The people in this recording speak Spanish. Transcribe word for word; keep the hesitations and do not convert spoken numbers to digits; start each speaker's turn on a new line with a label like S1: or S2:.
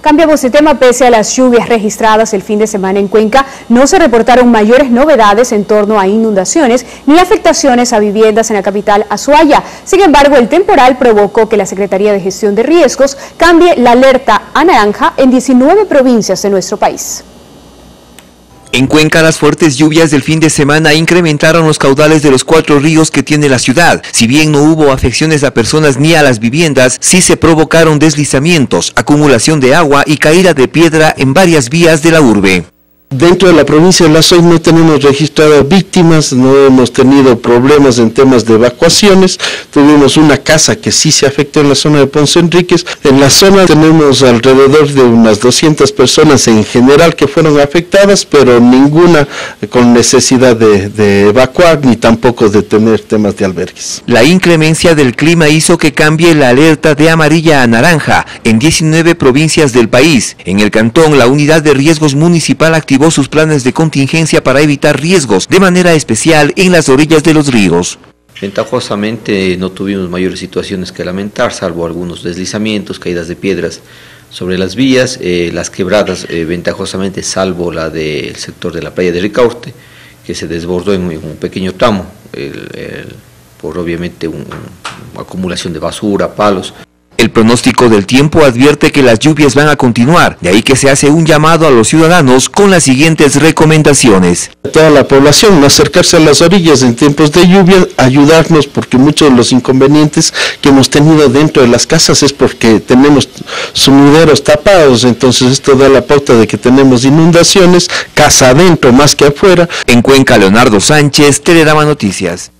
S1: Cambiamos de tema. Pese a las lluvias registradas el fin de semana en Cuenca, no se reportaron mayores novedades en torno a inundaciones ni afectaciones a viviendas en la capital Azuaya. Sin embargo, el temporal provocó que la Secretaría de Gestión de Riesgos cambie la alerta a naranja en diecinueve provincias de nuestro país.
S2: En Cuenca, las fuertes lluvias del fin de semana incrementaron los caudales de los cuatro ríos que tiene la ciudad. Si bien no hubo afecciones a personas ni a las viviendas, sí se provocaron deslizamientos, acumulación de agua y caída de piedra en varias vías de la urbe.
S3: Dentro de la provincia de La Soy no tenemos registradas víctimas, no hemos tenido problemas en temas de evacuaciones. Tuvimos una casa que sí se afectó en la zona de Ponce Enríquez. En la zona tenemos alrededor de unas doscientas personas en general que fueron afectadas, pero ninguna con necesidad de, de evacuar ni tampoco de tener temas de albergues.
S2: La inclemencia del clima hizo que cambie la alerta de amarilla a naranja en diecinueve provincias del país. En el cantón, la unidad de riesgos municipal activó sus planes de contingencia para evitar riesgos, de manera especial en las orillas de los ríos.
S4: Ventajosamente no tuvimos mayores situaciones que lamentar, salvo algunos deslizamientos, caídas de piedras sobre las vías, eh, las quebradas eh, ventajosamente, salvo la del sector de la playa de Ricaurte, que se desbordó en un pequeño tramo, el, el, por obviamente un, una acumulación de basura, palos.
S2: El pronóstico del tiempo advierte que las lluvias van a continuar, de ahí que se hace un llamado a los ciudadanos con las siguientes recomendaciones.
S3: A toda la población, no acercarse a las orillas en tiempos de lluvia, ayudarnos, porque muchos de los inconvenientes que hemos tenido dentro de las casas es porque tenemos sumideros tapados, entonces esto da la pauta de que tenemos inundaciones, casa adentro más que afuera.
S2: En Cuenca, Leonardo Sánchez, Telerama Noticias.